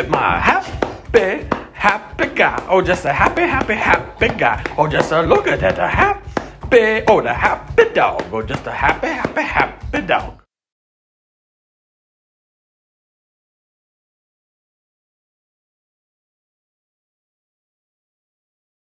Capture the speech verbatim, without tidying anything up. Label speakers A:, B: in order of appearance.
A: at my happy, happy guy. Oh, just a happy, happy, happy guy. Oh, just a look at that, a happy, oh, the happy dog. Oh, just a happy, happy, happy dog.